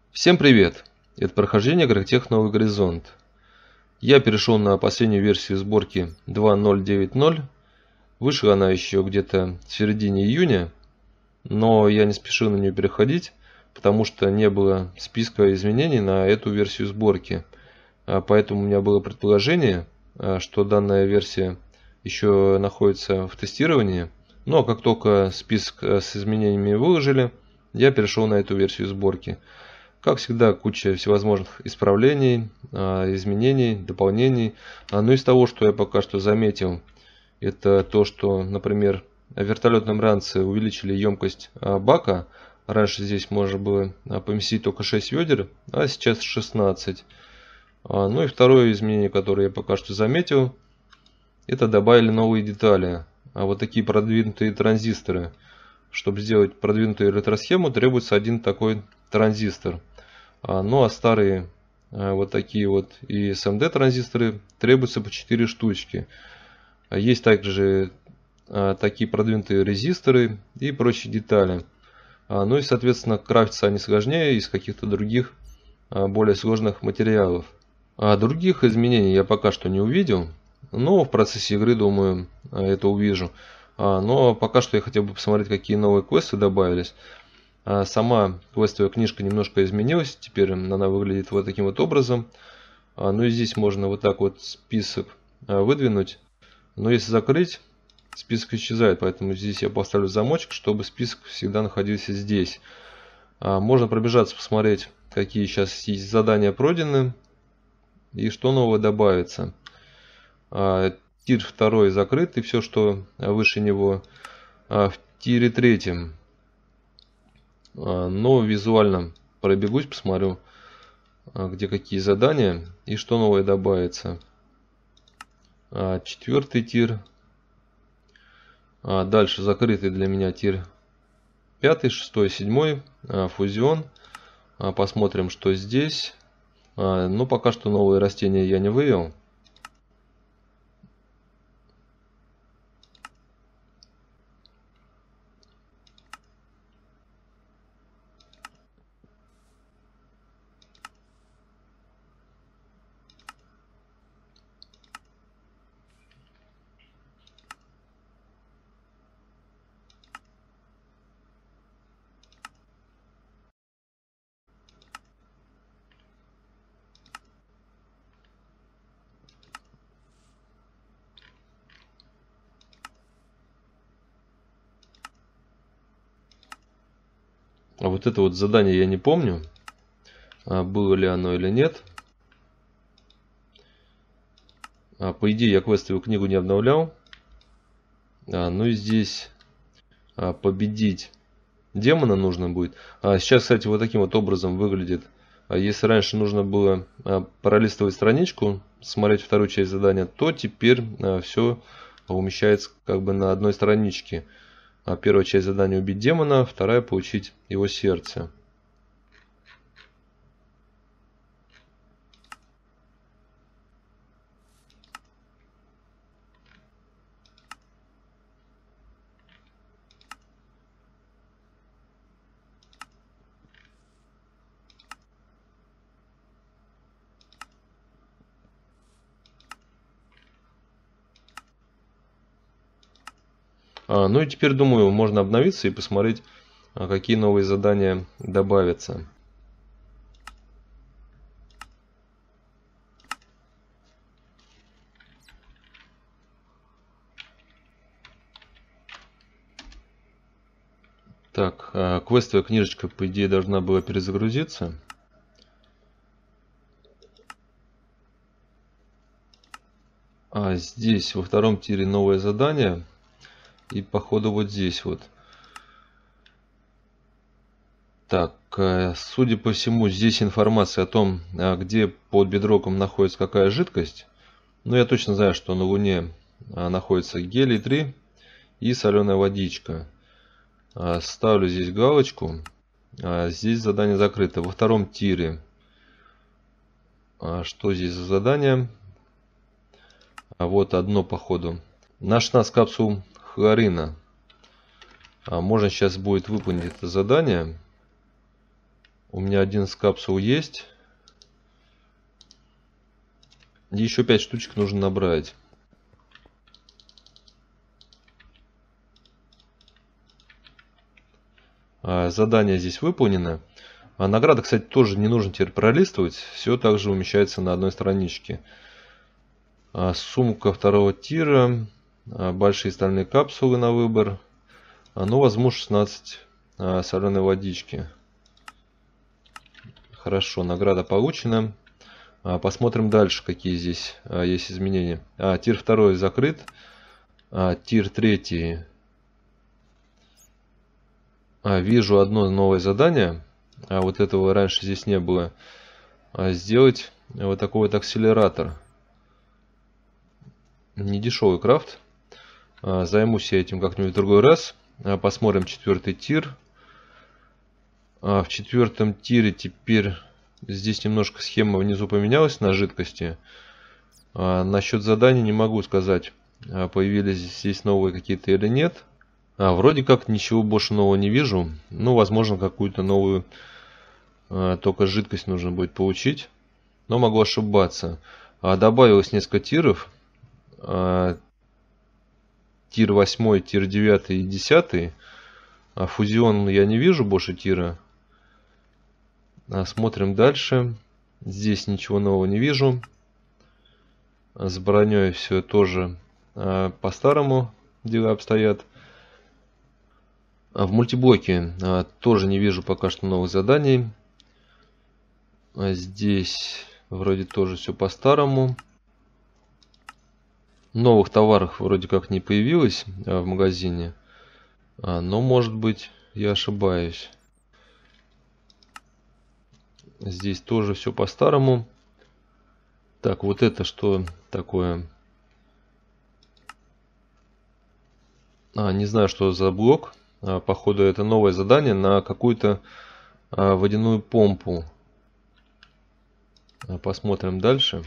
Всем привет! Это прохождение Грехтех Новый Горизонт. Я перешел на последнюю версию сборки 2.0.9.0. Вышла она еще где-то в середине июня, но я не спешил на нее переходить, потому что не было списка изменений на эту версию сборки. Поэтому у меня было предположение, что данная версия еще находится в тестировании. Но как только список с изменениями выложили, я перешел на эту версию сборки. Как всегда, куча всевозможных исправлений, изменений, дополнений. Но из того, что я пока что заметил, это то, что, например, в вертолетном ранце увеличили емкость бака. Раньше здесь можно было поместить только 6 ведер, а сейчас 16. Ну и второе изменение, которое я пока что заметил, это добавили новые детали. Вот такие продвинутые транзисторы. Чтобы сделать продвинутую ретросхему, требуется один такой транзистор. Ну а старые вот такие вот и SMD транзисторы требуются по 4 штучки. Есть также такие продвинутые резисторы и прочие детали. Ну и соответственно крафтятся они сложнее из каких-то других более сложных материалов. Других изменений я пока что не увидел, но в процессе игры, думаю, это увижу. Но пока что я хотел бы посмотреть, какие новые квесты добавились. Сама квестовая книжка немножко изменилась, теперь она выглядит вот таким вот образом. Ну и здесь можно вот так вот список выдвинуть. Но если закрыть, список исчезает, поэтому здесь я поставлю замочек, чтобы список всегда находился здесь. Можно пробежаться, посмотреть, какие сейчас есть задания пройдены и что нового добавится. Тир 2 закрыт, и все, что выше него. В тире 3. Но визуально пробегусь, посмотрю, где какие задания и что новое добавится. 4 тир. Дальше закрытый для меня тир 5, 6, 7. Фузион. Посмотрим, что здесь. Но пока что новые растения я не вывел. А вот это вот задание я не помню, было ли оно или нет. По идее, я квестовую книгу не обновлял. Ну и здесь победить демона нужно будет. Сейчас, кстати, вот таким вот образом выглядит. Если раньше нужно было пролистывать страничку, смотреть вторую часть задания, то теперь все умещается как бы на одной страничке. Первая часть задания — убить демона, вторая — получить его сердце. Ну и теперь, думаю, можно обновиться и посмотреть, какие новые задания добавятся. Так, квестовая книжечка, по идее, должна была перезагрузиться. Здесь во втором тире новое задание. И походу вот здесь вот. Так, судя по всему, здесь информация о том, где под бедроком находится какая жидкость. Но я точно знаю, что на Луне находится гелий-3 и соленая водичка. Ставлю здесь галочку. Здесь задание закрыто. Во втором тире. Что здесь за задание? Вот одно, походу. На 16 капсул хлорина. Можно сейчас будет выполнить это задание. У меня 11 капсул есть. Еще 5 штучек нужно набрать. Задание здесь выполнено. Награда, кстати, тоже не нужно теперь пролистывать. Все также умещается на одной страничке. Сумка второго тира. Большие стальные капсулы на выбор. Ну, возможно, 16 соленой водички. Хорошо, награда получена. Посмотрим дальше, какие здесь есть изменения. Тир второй закрыт. Тир третий. Вижу одно новое задание. Вот этого раньше здесь не было. Сделать вот такой вот акселератор. Недешевый крафт. Займусь я этим как-нибудь в другой раз. Посмотрим четвертый тир. В четвертом тире теперь здесь немножко схема внизу поменялась на жидкости. Насчет заданий не могу сказать, появились здесь новые какие-то или нет. Вроде как ничего больше нового не вижу. Ну, возможно, какую-то новую только жидкость нужно будет получить. Но могу ошибаться. Добавилось несколько тиров. Тир 8, тир 9 и 10. Фузион я не вижу больше тира. Смотрим дальше. Здесь ничего нового не вижу. С броней все тоже по-старому дела обстоят. В мультиблоке тоже не вижу пока что новых заданий. Здесь вроде тоже все по-старому. Новых товаров вроде как не появилось в магазине. Но может быть я ошибаюсь. Здесь тоже все по-старому. Так, вот это что такое? Не знаю, что за блок. Походу, это новое задание на какую-то водяную помпу. Посмотрим дальше.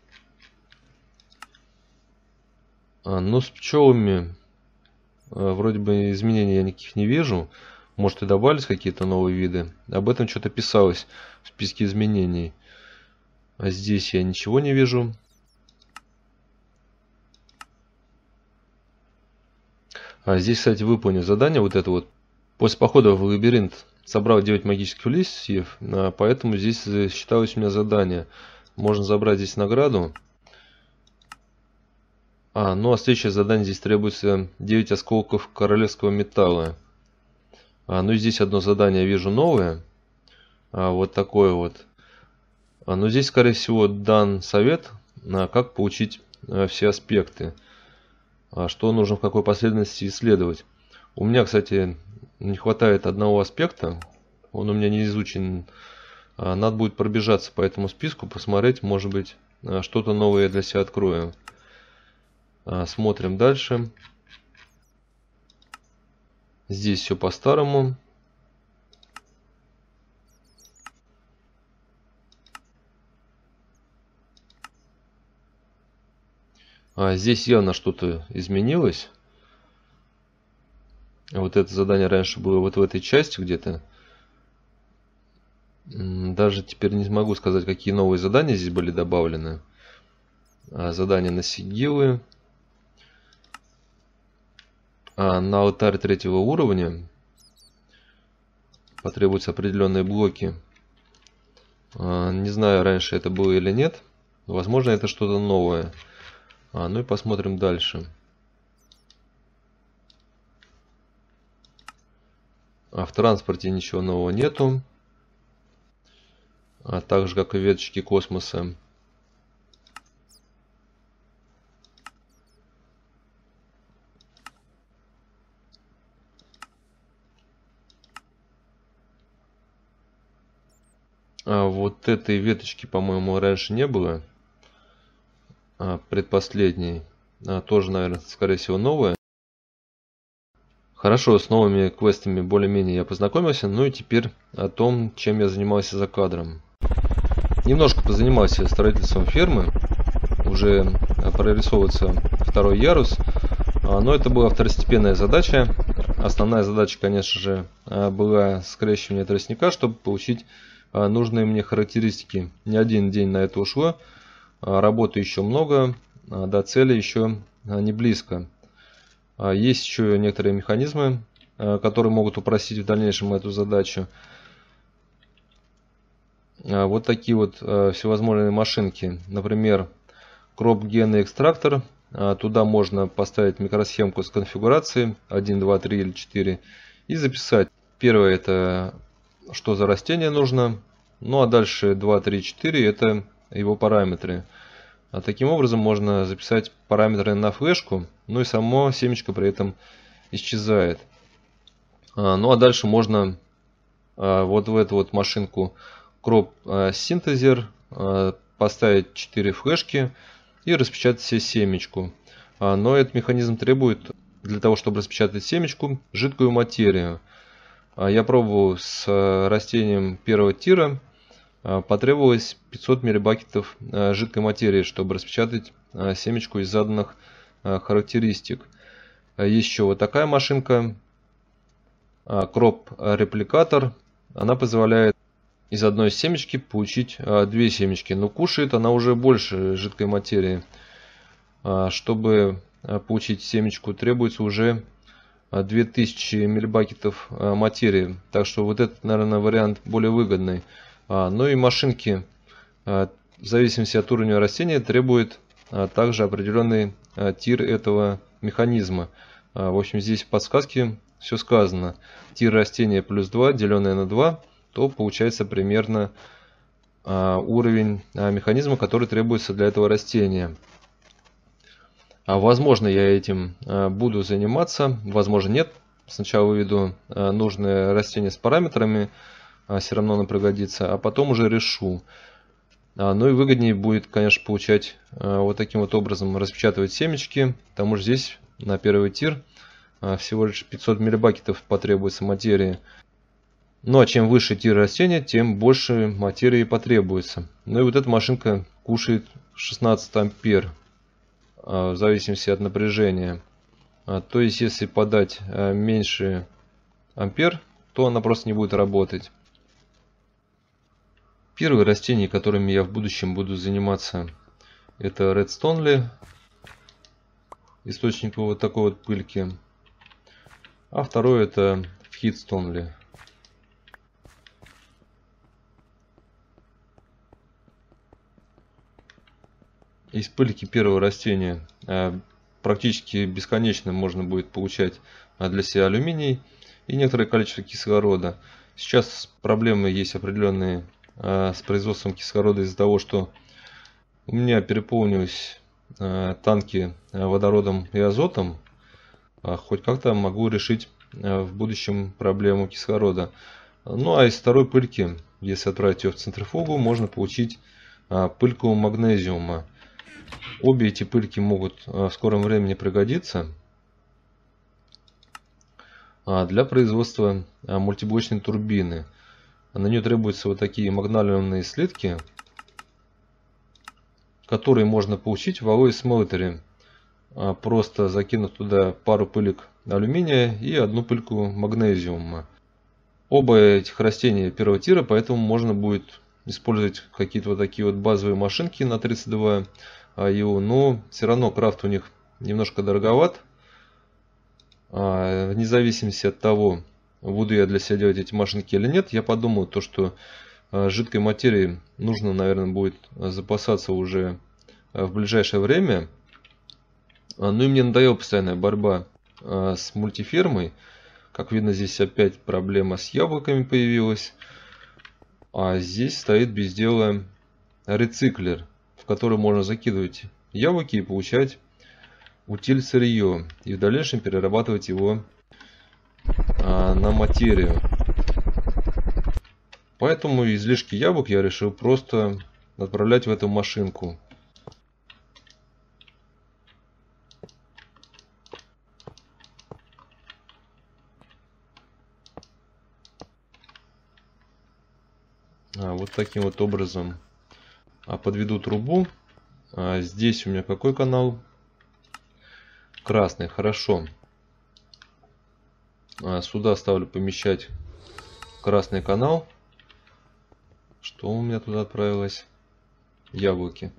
Ну, с пчелами вроде бы изменений я никаких не вижу. Может, и добавились какие-то новые виды. Об этом что-то писалось в списке изменений. А здесь я ничего не вижу. Здесь, кстати, выполню задание. Вот это вот. После похода в лабиринт собрал 9 магических листьев. Поэтому здесь считалось у меня задание. Можно забрать здесь награду. Ну а следующее задание здесь требуется 9 осколков королевского металла. Ну и здесь одно задание вижу новое. Вот такое вот. Но здесь, скорее всего, дан совет, как получить все аспекты. Что нужно в какой последовательности исследовать. У меня, кстати, не хватает одного аспекта. Он у меня не изучен. Надо будет пробежаться по этому списку, посмотреть, может быть, что-то новое я для себя открою. Смотрим дальше. Здесь все по-старому. Здесь явно что-то изменилось. Вот это задание раньше было вот в этой части где-то. Даже теперь не могу сказать, какие новые задания здесь были добавлены. Задания на сигилы. На алтарь 3-го уровня потребуются определенные блоки. Не знаю, раньше это было или нет. Возможно, это что-то новое. Ну и посмотрим дальше. В транспорте ничего нового нету. Так же, как и веточки космоса. Вот этой веточки, по-моему, раньше не было. Предпоследней. Тоже, наверное, скорее всего, новая. Хорошо, с новыми квестами более-менее я познакомился. Ну и теперь о том, чем я занимался за кадром. Немножко позанимался строительством фермы. Уже прорисовывается второй ярус. Но это была второстепенная задача. Основная задача, конечно же, было скрещивание тростника, чтобы получить нужные мне характеристики. Не один день на это ушло. Работы еще много, до цели еще не близко. Есть еще некоторые механизмы, которые могут упростить в дальнейшем эту задачу. Вот такие вот всевозможные машинки. Например, кроп-генный экстрактор. Туда можно поставить микросхемку с конфигурацией 1, 2, 3 или 4 и записать. Первое — это что за растение нужно. Ну а дальше 2, 3, 4 — это его параметры. Таким образом можно записать параметры на флешку, ну и само семечко при этом исчезает. Ну а дальше можно вот в эту вот машинку Crop Synthesizer поставить 4 флешки и распечатать все семечку. Но этот механизм требует, для того чтобы распечатать семечку, жидкую материю. Я пробовал с растением первого тира. Потребовалось 500 миллибакетов жидкой материи, чтобы распечатать семечку из заданных характеристик. Есть еще вот такая машинка, Crop Replicator. Она позволяет из одной семечки получить 2 семечки, но кушает она уже больше жидкой материи. Чтобы получить семечку, требуется уже 2000 миллибакетов материи. Так что вот этот, наверное, вариант более выгодный. Ну и машинки, в зависимости от уровня растения, требуют также определенный тир этого механизма. В общем, здесь в подсказке все сказано. Тир растения плюс 2, деленное на 2, то получается примерно уровень механизма, который требуется для этого растения. Возможно, я этим буду заниматься, возможно, нет. Сначала выведу нужное растение с параметрами, все равно оно пригодится, а потом уже решу. Ну и выгоднее будет, конечно, получать вот таким вот образом, распечатывать семечки, потому что здесь на первый тир всего лишь 500 миллибакетов потребуется материи. Ну а чем выше тир растения, тем больше материи потребуется. Ну и вот эта машинка кушает 16 ампер, в зависимости от напряжения. То есть, если подать меньше ампер, то она просто не будет работать. Первые растения, которыми я в будущем буду заниматься, это Redstone, источник вот такой вот пыльки. А второе — это Heatstone. Из пыльки первого растения практически бесконечно можно будет получать для себя алюминий и некоторое количество кислорода. Сейчас проблемы есть определенные с производством кислорода из-за того, что у меня переполнились танки водородом и азотом. Хоть как-то могу решить в будущем проблему кислорода. Ну а из второй пыльки, если отправить ее в центрифугу, можно получить пыльку магнезиума. Обе эти пыльки могут в скором времени пригодиться для производства мультиблочной турбины. На нее требуются вот такие магнолиумные слитки, которые можно получить в Alloy Smelter, просто закинув туда пару пылек алюминия и одну пыльку магнезиума. Оба этих растения первого тира, поэтому можно будет использовать какие-то вот такие вот базовые машинки на 32 IU, но все равно крафт у них немножко дороговат. Вне зависимости от того, буду я для себя делать эти машинки или нет, я подумал, что жидкой материи нужно, наверное, будет запасаться уже в ближайшее время. Ну и мне надоела постоянная борьба с мультифермой. Как видно, здесь опять проблема с яблоками появилась. А здесь стоит без дела рециклер, в который можно закидывать яблоки и получать утиль сырье. И в дальнейшем перерабатывать его на материю. Поэтому излишки яблок я решил просто отправлять в эту машинку. Вот таким вот образом подведу трубу. Здесь у меня какой канал? Красный, хорошо. Сюда ставлю помещать красный канал. Что у меня туда отправилось? Яблоки.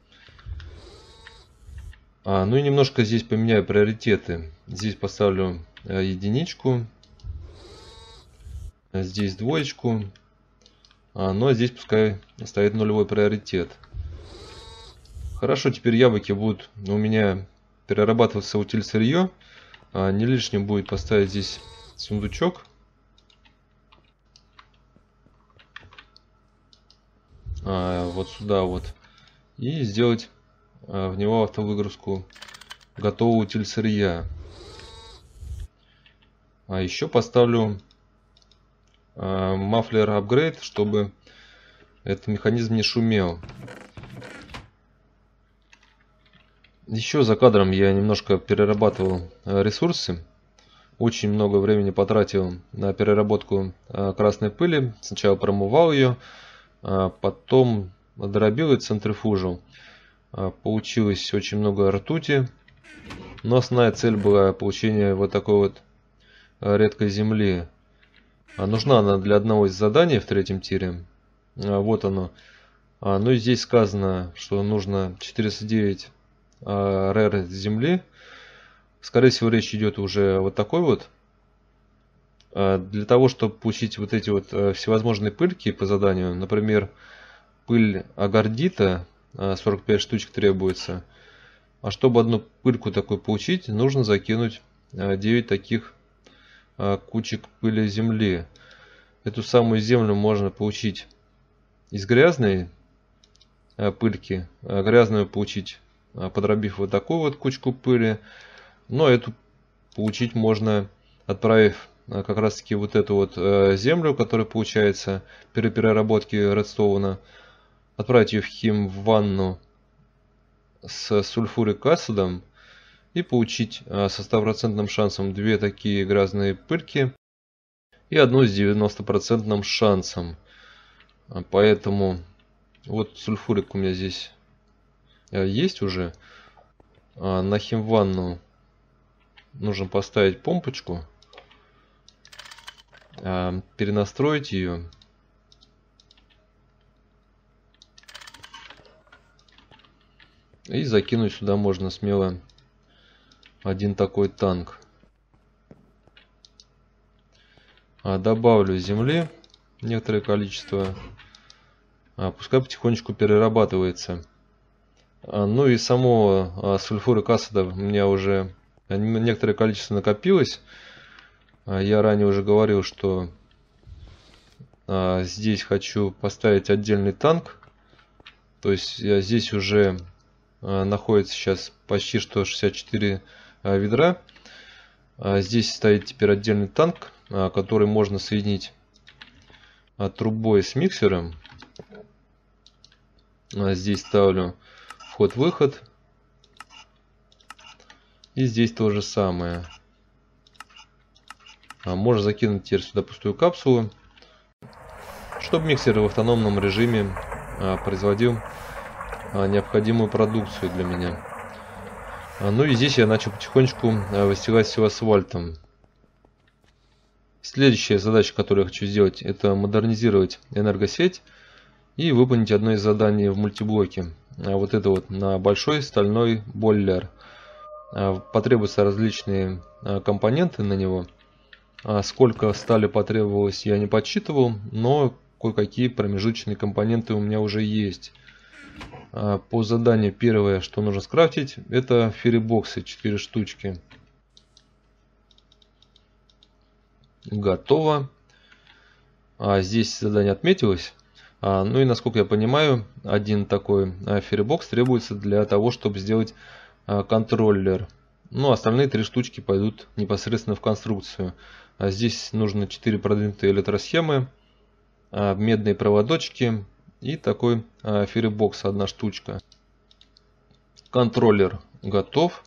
Ну и немножко здесь поменяю приоритеты. Здесь поставлю единичку. Здесь двоечку. Ну а здесь пускай стоит нулевой приоритет. Хорошо, теперь яблоки будут у меня перерабатываться в утильсырье. Не лишним будет поставить здесь сундучок. Вот сюда вот. И сделать в него автовыгрузку готового утильсырья. Еще поставлю мафлер апгрейд, чтобы этот механизм не шумел. Еще за кадром я немножко перерабатывал ресурсы. Очень много времени потратил на переработку красной пыли. Сначала промывал ее, потом дробил и центрифужил. Получилось очень много ртути. Но основная цель была получение вот такой вот редкой земли. Нужна она для одного из заданий в третьем тире. Вот оно. Ну и здесь сказано, что нужно 409 рэр земли. Скорее всего, речь идет уже вот такой вот. Для того, чтобы получить вот эти вот всевозможные пыльки по заданию, например, пыль агардита, 45 штучек требуется. А чтобы одну пыльку такую получить, нужно закинуть 9 таких кучек пыли земли. Эту самую землю можно получить из грязной пыльки. Грязную получить, подробив вот такую вот кучку пыли. Но эту получить можно, отправив как раз таки вот эту вот землю, которая получается при переработке редстоуна. Отправить ее в химванну с сульфурик acid и получить со 100% шансом 2 такие грязные пыльки и одну с 90% шансом. Поэтому вот сульфурик у меня здесь есть уже. На химванну нужно поставить помпочку, перенастроить ее. И закинуть сюда можно смело один такой танк. Добавлю земли некоторое количество. Пускай потихонечку перерабатывается. Ну и само сульфурик acid у меня уже некоторое количество накопилось. Я ранее уже говорил, что здесь хочу поставить отдельный танк. То есть здесь уже находится сейчас почти что 64 ведра. Здесь стоит теперь отдельный танк, который можно соединить трубой с миксером. Здесь ставлю вход-выход. И здесь то же самое. Можно закинуть теперь сюда пустую капсулу, чтобы миксер в автономном режиме производил необходимую продукцию для меня. Ну и здесь я начал потихонечку выстилать все асфальтом. Следующая задача, которую я хочу сделать, это модернизировать энергосеть и выполнить одно из заданий в мультиблоке. Вот это вот на большой стальной бойлер. Потребуются различные компоненты на него. Сколько стали потребовалось, я не подсчитывал, но кое-какие промежуточные компоненты у меня уже есть. По заданию первое, что нужно скрафтить, это феррибоксы 4 штучки. Готово. Здесь задание отметилось. Ну и насколько я понимаю, один такой феррибокс требуется для того, чтобы сделать контроллер. Ну, остальные 3 штучки пойдут непосредственно в конструкцию. Здесь нужно 4 продвинутые электросхемы, медные проводочки и такой феррибокс 1 штучка. Контроллер готов.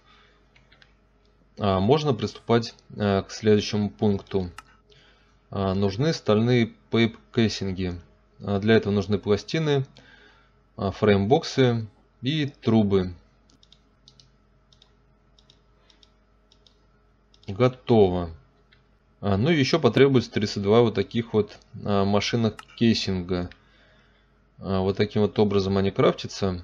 Можно приступать к следующему пункту. Нужны стальные пейп-кейсинги. Для этого нужны пластины, фреймбоксы и трубы. Готово. Ну и еще потребуется 32 вот таких вот машинок кейсинга. Вот таким вот образом они крафтятся.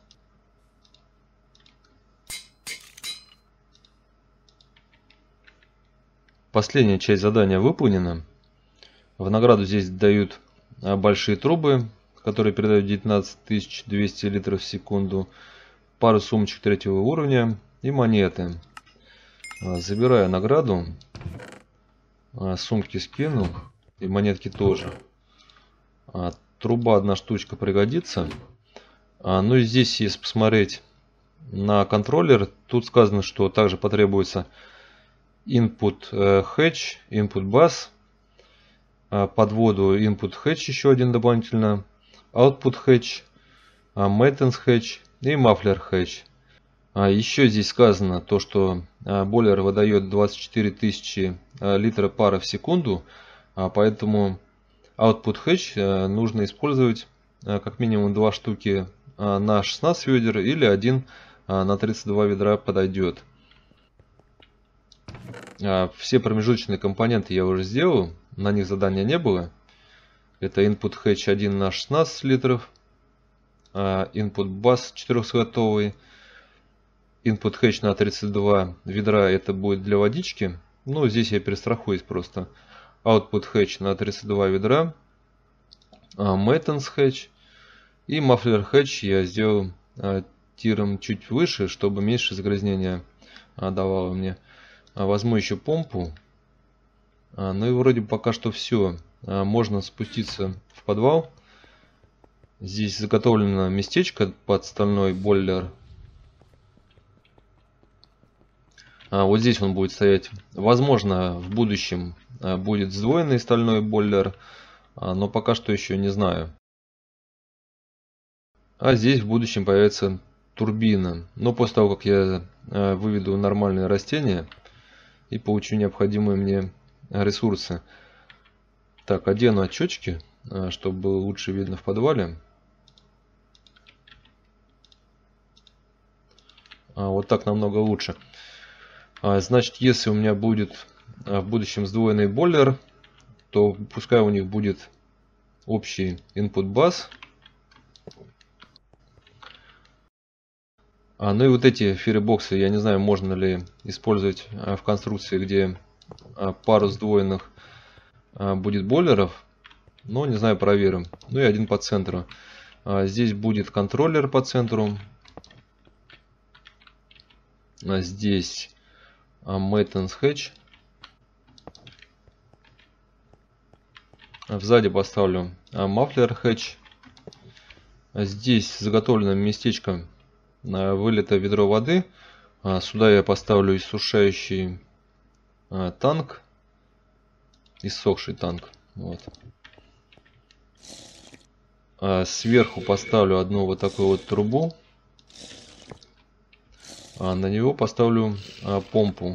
Последняя часть задания выполнена. В награду здесь дают большие трубы, которые передают 19 200 литров в секунду, пару сумочек 3-го уровня и монеты. Забираю награду, сумки скину и монетки тоже. Труба 1 штучка пригодится. Ну и здесь, если посмотреть на контроллер, тут сказано, что также потребуется input hatch, input bus, под воду input hatch еще один дополнительно, output hatch, maintenance hatch и muffler hatch. Еще здесь сказано то, что бойлер выдает 24 000 литров пара в секунду, поэтому output hatch нужно использовать как минимум 2 штуки на 16 ведер или 1 на 32 ведра подойдет. Все промежуточные компоненты я уже сделал, на них задания не было. Это input hatch 1 на 16 литров, input bus 400-готовый, input hatch на 32 ведра, это будет для водички. Ну, здесь я перестрахуюсь просто. Output hatch на 32 ведра, maintenance hatch и muffler hatch я сделал тиром чуть выше, чтобы меньше загрязнения давало мне. Возьму еще помпу. Ну и вроде пока что все. Можно спуститься в подвал. Здесь заготовлено местечко под стальной бойлер. Вот здесь он будет стоять. Возможно, в будущем будет сдвоенный стальной бойлер, но пока что еще не знаю. А здесь в будущем появится турбина. Но после того, как я выведу нормальные растения и получу необходимые мне ресурсы. Так, одену очечки, чтобы было лучше видно в подвале. Вот так намного лучше. Значит, если у меня будет в будущем сдвоенный бойлер, то пускай у них будет общий input bus. Ну и вот эти фиребоксы, я не знаю, можно ли использовать в конструкции, где пару сдвоенных будет бойлеров. Но не знаю, проверим. Ну и один по центру. Здесь будет контроллер по центру. Здесь maintenance hatch. Сзади поставлю muffler hatch. Здесь заготовлено местечко вылито ведро воды. Сюда я поставлю иссушающий танк. Иссохший танк. Вот. Сверху поставлю одну вот такую вот трубу. На него поставлю помпу.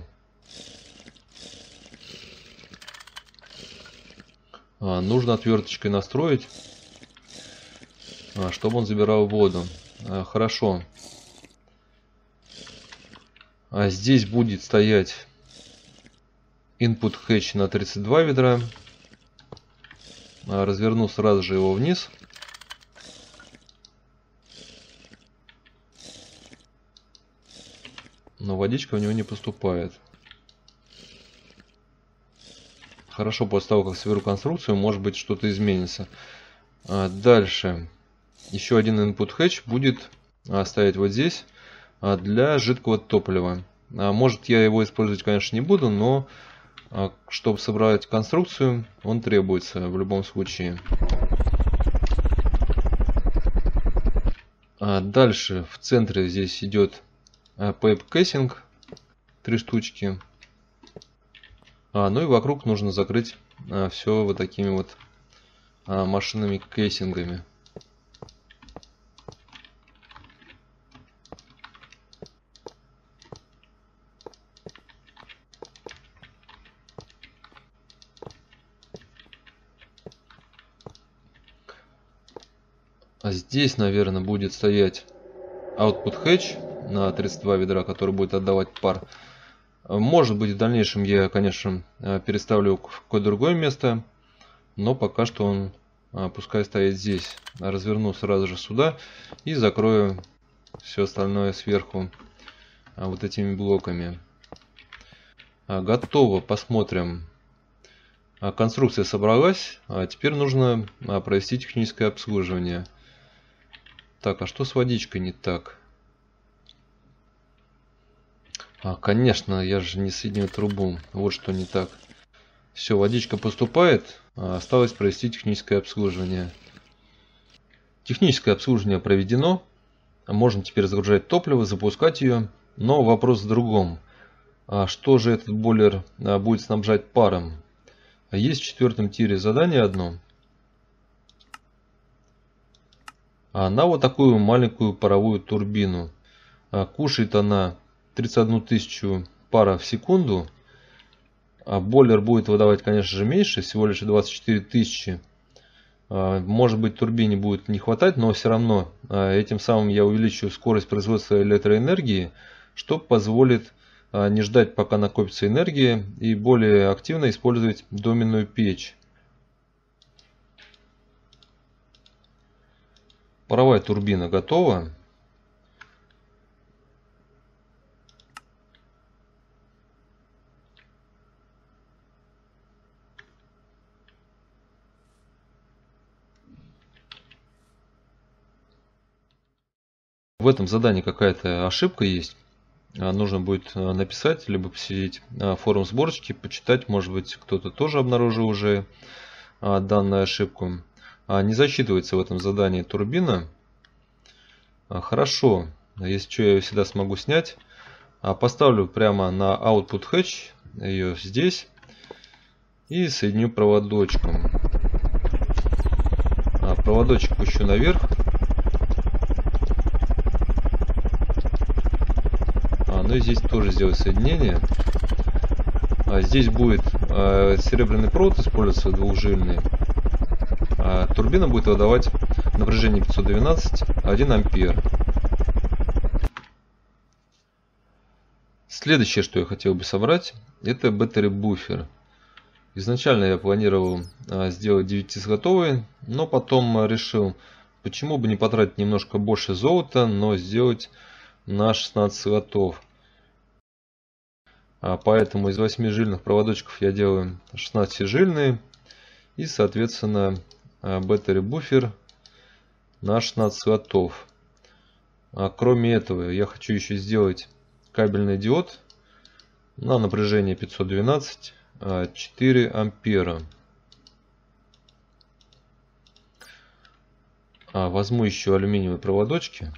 Нужно отверточкой настроить, чтобы он забирал воду. Хорошо. Здесь будет стоять input hatch на 32 ведра. Разверну сразу же его вниз. Но водичка в него не поступает. Хорошо, после того, как соберу конструкцию, может быть, что-то изменится. Дальше. Еще один input hatch будет стоять вот здесь для жидкого топлива. Может, я его использовать, конечно, не буду, но чтобы собрать конструкцию, он требуется в любом случае. Дальше в центре здесь идет pipe casing, 3 штучки. Ну и вокруг нужно закрыть все вот такими вот машинными кейсингами. Здесь, наверное, будет стоять output hatch на 32 ведра, который будет отдавать пар. Может быть, в дальнейшем я, конечно, переставлю в какое-то другое место, но пока что он пускай стоит здесь. Разверну сразу же сюда и закрою все остальное сверху вот этими блоками. Готово, посмотрим. Конструкция собралась, а теперь нужно провести техническое обслуживание. Так, а что с водичкой не так? Конечно, я же не соединил трубу. Вот что не так. Все, водичка поступает. Осталось провести техническое обслуживание. Техническое обслуживание проведено. Можно теперь загружать топливо, запускать ее. Но вопрос в другом. Что же этот бойлер будет снабжать паром? Есть в 4 тире задание одно. На вот такую маленькую паровую турбину. Кушает она 31 тысячу пара в секунду. Бойлер будет выдавать, конечно же, меньше, всего лишь 24 тысячи. Может быть, турбине будет не хватать, но все равно этим самым я увеличу скорость производства электроэнергии, что позволит не ждать, пока накопится энергия, и более активно использовать доменную печь. Паровая турбина готова. В этом задании какая-то ошибка есть. Нужно будет написать, либо посетить форум сборочки, почитать. Может быть, кто-то тоже обнаружил уже данную ошибку. Не засчитывается в этом задании турбина. Хорошо, если что, я ее всегда смогу снять. Поставлю прямо на Output Hatch, ее здесь, и соединю проводочком. Проводочек пущу наверх. Ну и здесь тоже сделаю соединение. Здесь будет серебряный провод использоваться, двухжильный. Турбина будет выдавать напряжение 512, 1 ампер. Следующее, что я хотел бы собрать, это battery буфер. Изначально я планировал сделать 9-слотовый, но потом решил, почему бы не потратить немножко больше золота, но сделать на 16 слотов. Поэтому из 8-жильных проводочков я делаю 16-жильные. И, соответственно, battery буфер на 16 слотов. Кроме этого, я хочу еще сделать кабельный диод на напряжение 512, 4 ампера. Возьму еще алюминиевые проводочки.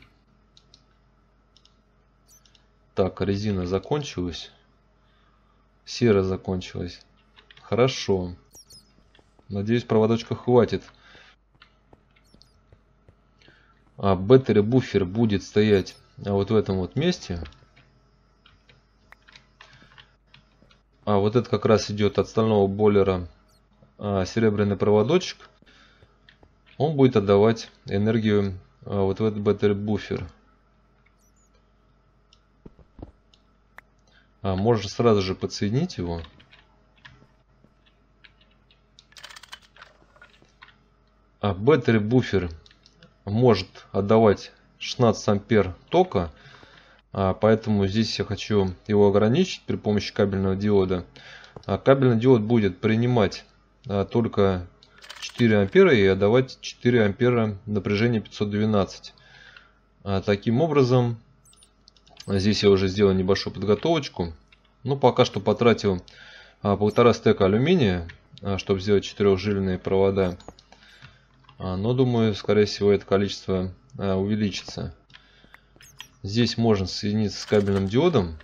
Так, резина закончилась. Сера закончилась. Хорошо. Надеюсь, проводочка хватит. Battery буфер будет стоять вот в этом вот месте. Вот это как раз идет от стального бойлера серебряный проводочек. Он будет отдавать энергию вот в этот battery буфер. Можно сразу же подсоединить его. Battery буфер может отдавать 16 ампер тока, поэтому здесь я хочу его ограничить при помощи кабельного диода. Кабельный диод будет принимать только 4 ампера и отдавать 4 ампера напряжение 512. Таким образом, здесь я уже сделал небольшую подготовочку. Но пока что потратил 1,5 стека алюминия, чтобы сделать 4-жильные провода. Но думаю, скорее всего, это количество увеличится. Здесь можно соединиться с кабельным диодом.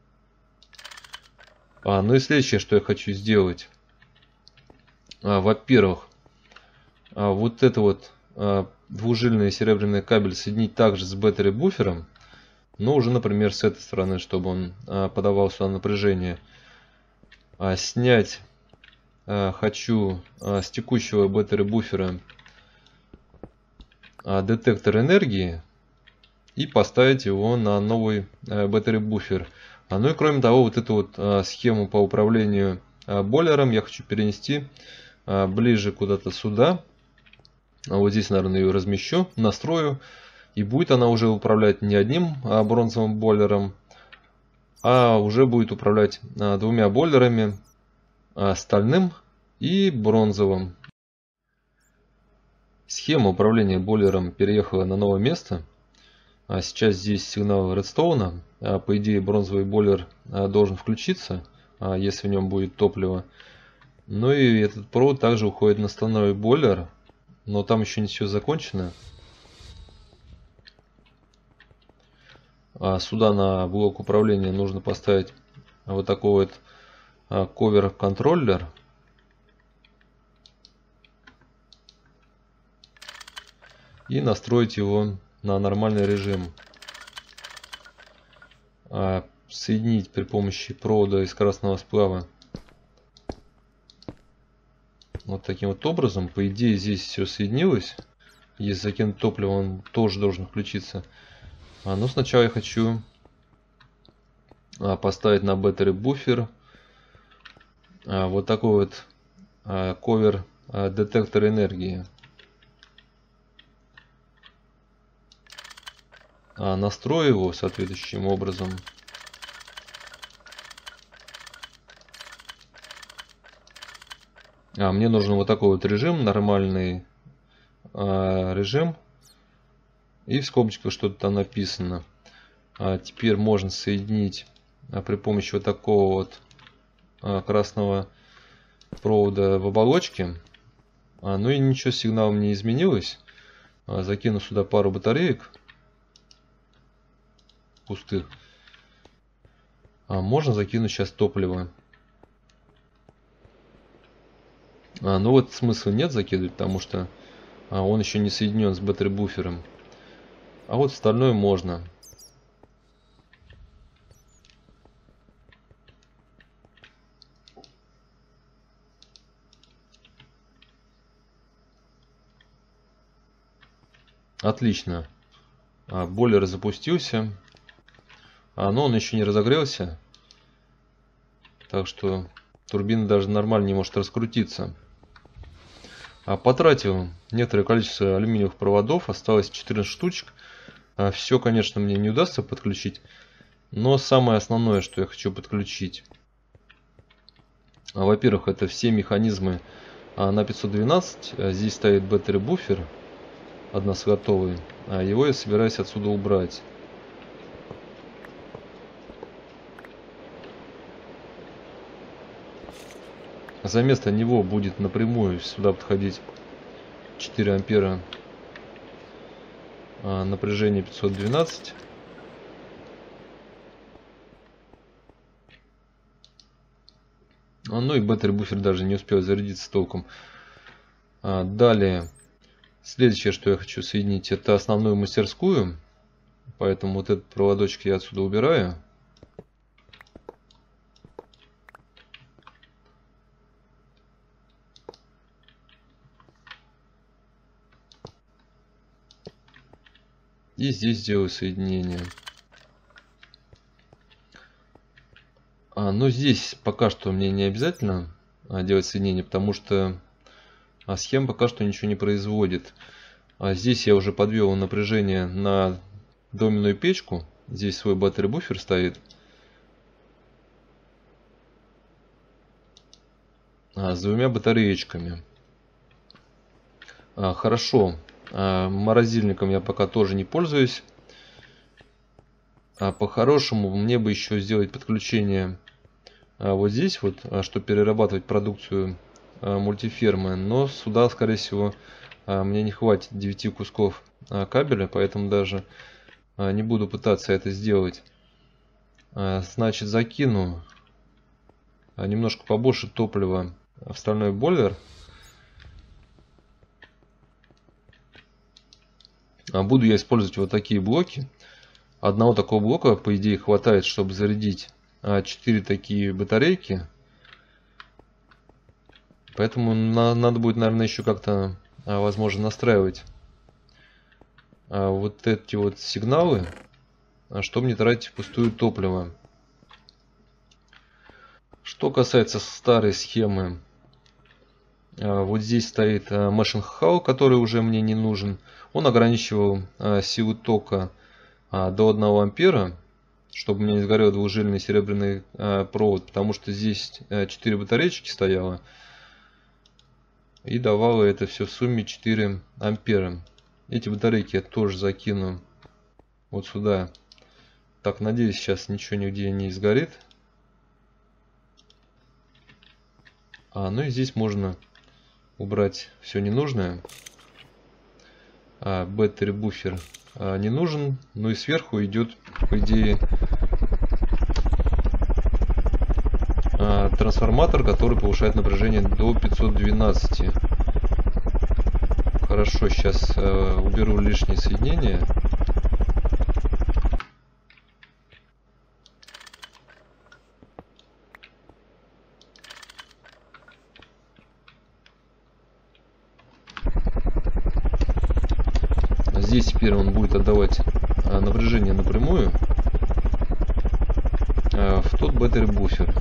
Ну и следующее, что я хочу сделать. Во-первых, вот это вот двужильный серебряный кабель соединить также с батареей буфером. Но уже, например, с этой стороны, чтобы он подавал сюда напряжение. Снять хочу с текущего батареи буфера детектор энергии и поставить его на новый battery буфер. Ну и кроме того, вот эту вот схему по управлению бойлером я хочу перенести ближе куда-то сюда. Вот здесь, наверное, ее размещу, настрою. И будет она уже управлять не одним бронзовым бойлером, а уже будет управлять двумя бойлерами, стальным и бронзовым. Схема управления бойлером переехала на новое место. Сейчас здесь сигнал редстоуна. По идее, бронзовый бойлер должен включиться, если в нем будет топливо. Ну и этот провод также уходит на стальной бойлер, но там еще не все закончено. Сюда на блок управления нужно поставить вот такой вот ковер-контроллер. И настроить его на нормальный режим. Соединить при помощи провода из красного сплава вот таким вот образом. По идее, здесь все соединилось. Если закинуть топливо, он тоже должен включиться. Но сначала я хочу поставить на battery буфер вот такой вот ковер детектор энергии. Настрою его соответствующим образом. Мне нужен вот такой вот режим, нормальный режим. И в скобочках что-то там написано. Теперь можно соединить при помощи вот такого вот красного провода в оболочке. Ну и ничего, с сигналом не изменилось. Закину сюда пару батареек пустых. Можно закинуть сейчас топливо. Ну вот смысла нет закидывать, потому что он еще не соединен с battery буфером. А вот остальное можно. Отлично. Бойлер запустился. Но он еще не разогрелся. Так что турбина даже нормально не может раскрутиться. Потратил некоторое количество алюминиевых проводов. Осталось 14 штучек. Все, конечно, мне не удастся подключить. Но самое основное, что я хочу подключить. Во-первых, это все механизмы на 512. Здесь стоит battery буфер. Односхватовый. Его я собираюсь отсюда убрать. За место него будет напрямую сюда подходить 4 ампера напряжение 512. Ну и battery буфер даже не успел зарядиться толком. Далее, следующее, что я хочу соединить, это основную мастерскую. Поэтому вот этот проводочек я отсюда убираю. И здесь сделаю соединение. Но здесь пока что мне не обязательно делать соединение, потому что схема пока что ничего не производит. Здесь я уже подвел напряжение на доменную печку. Здесь свой battery буфер стоит. С двумя батареечками. Хорошо. Морозильником я пока тоже не пользуюсь. По-хорошему мне бы еще сделать подключение вот здесь вот, чтобы перерабатывать продукцию мультифермы. Но сюда, скорее всего, мне не хватит 9 кусков кабеля, поэтому даже не буду пытаться это сделать. Значит, закину немножко побольше топлива в стальной бойлер. Буду я использовать вот такие блоки. Одного такого блока, по идее, хватает, чтобы зарядить 4 такие батарейки. Поэтому надо будет, наверное, еще как-то, возможно, настраивать вот эти вот сигналы, чтобы не тратить впустую топливо. Что касается старой схемы, вот здесь стоит Machine Hall, который уже мне не нужен. Он ограничивал силу тока до 1 ампера, чтобы у меня не сгорел двужильный серебряный провод, потому что здесь 4 батареечки стояло. И давало это все в сумме 4 ампера. Эти батарейки я тоже закину вот сюда. Так, надеюсь, сейчас ничего нигде не сгорит. Ну и здесь можно убрать все ненужное. Battery буфер не нужен. Ну и сверху идет, по идее, трансформатор, который повышает напряжение до 512. Хорошо, сейчас уберу лишние соединения. Здесь теперь он будет отдавать напряжение напрямую в тот battery буфер.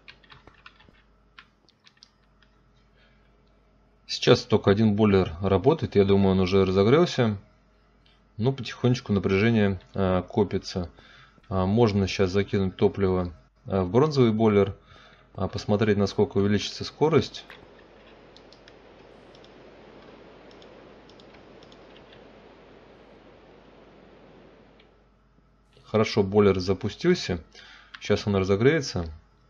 Сейчас только один бойлер работает, я думаю, он уже разогрелся, но потихонечку напряжение копится. Можно сейчас закинуть топливо в бронзовый бойлер, посмотреть, насколько увеличится скорость. Хорошо, бойлер запустился. Сейчас он разогреется.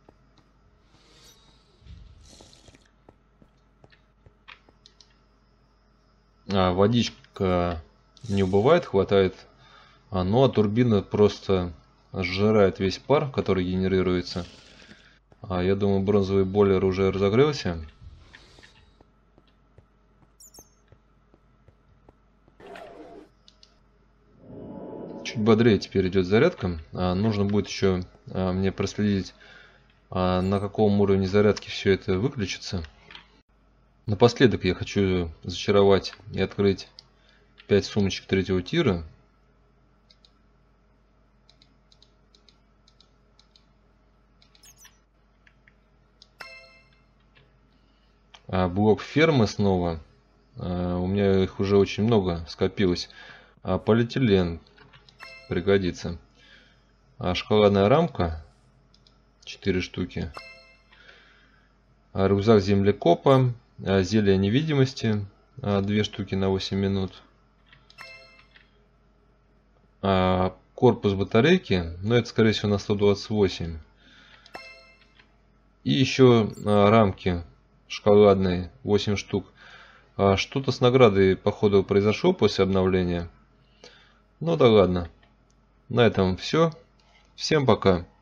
Водичка не убывает, хватает. Но турбина просто сжирает весь пар, который генерируется. Я думаю, бронзовый бойлер уже разогрелся. Чуть бодрее теперь идет зарядка. Нужно будет еще мне проследить, на каком уровне зарядки все это выключится. Напоследок я хочу зачаровать и открыть 5 сумочек 3-го тира. Блок фермы снова. У меня их уже очень много скопилось. Полиэтилен пригодится. Шоколадная рамка 4 штуки. Рюкзак землекопа. Зелье невидимости 2 штуки на 8 минут. Корпус батарейки, но это скорее всего на 128. И еще рамки шоколадные 8 штук. Что-то с наградой походу произошло после обновления. Ну да ладно. На этом все. Всем пока.